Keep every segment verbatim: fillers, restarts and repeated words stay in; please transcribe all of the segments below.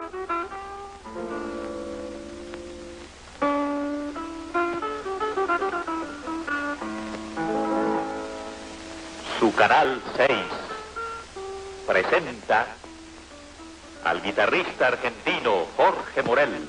Su Canal seis presenta al guitarrista argentino Jorge Morel.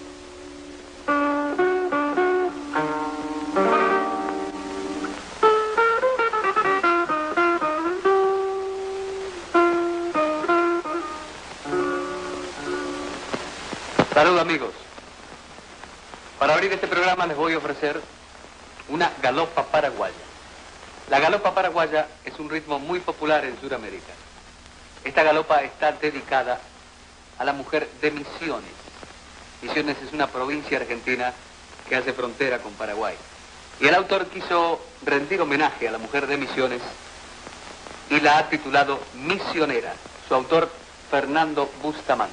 Saludos amigos. Para abrir este programa les voy a ofrecer una galopa paraguaya. La galopa paraguaya es un ritmo muy popular en Sudamérica. Esta galopa está dedicada a la mujer de Misiones. Misiones es una provincia argentina que hace frontera con Paraguay. Y el autor quiso rendir homenaje a la mujer de Misiones y la ha titulado Misionera. Su autor, Fernando Bustamante.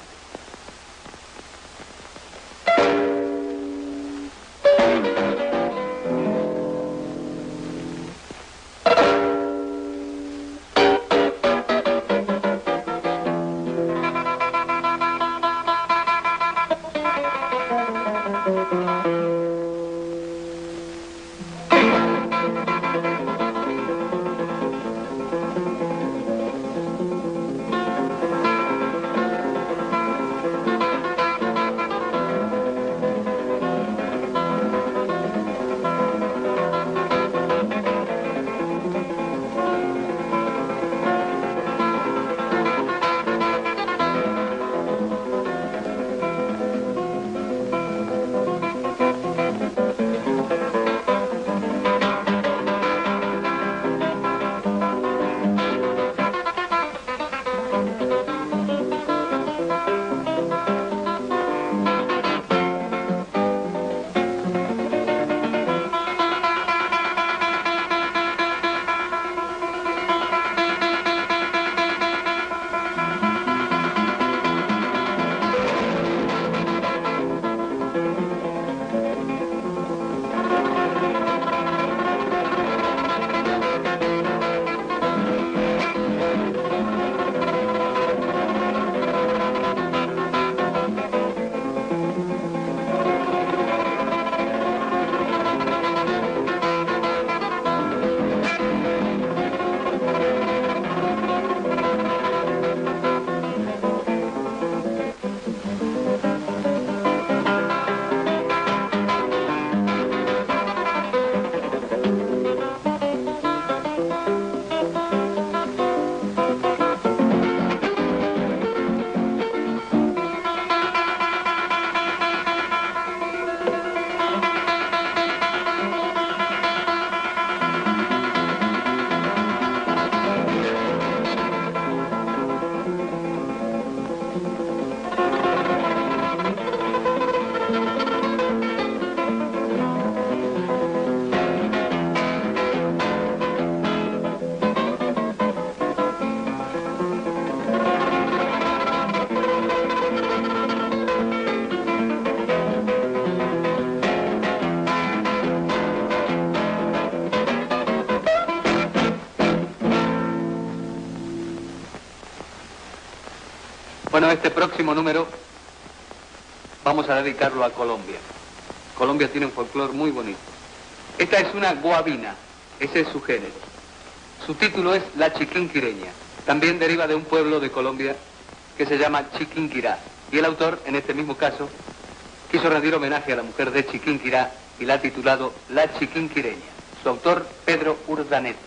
Bueno, este próximo número vamos a dedicarlo a Colombia. Colombia tiene un folclore muy bonito. Esta es una guabina, ese es su género. Su título es La Chiquinquireña. También deriva de un pueblo de Colombia que se llama Chiquinquirá. Y el autor, en este mismo caso, quiso rendir homenaje a la mujer de Chiquinquirá y la ha titulado La Chiquinquireña. Su autor, Pedro Urdaneta.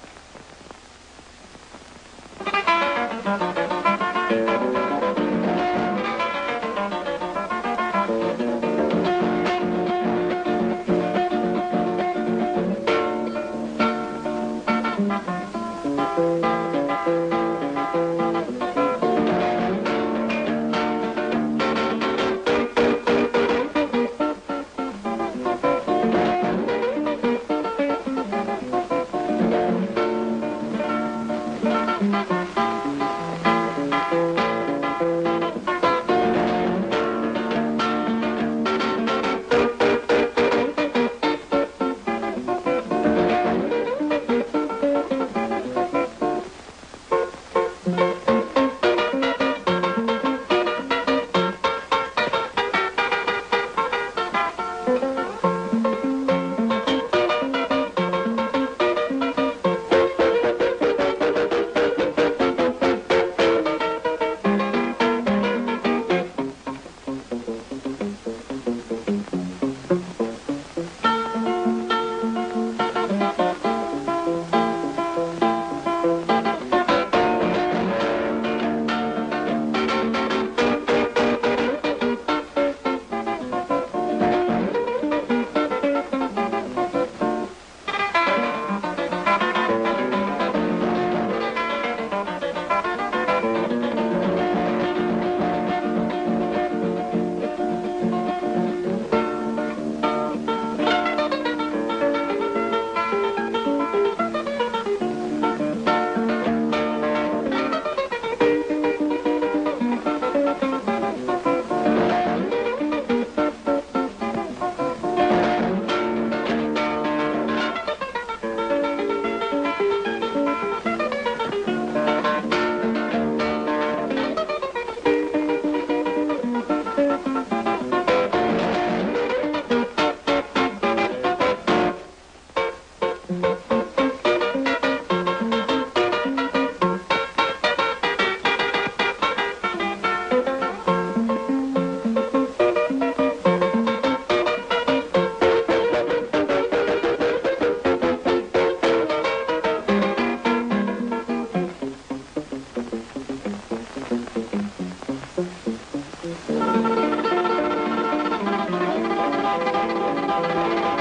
Thank you.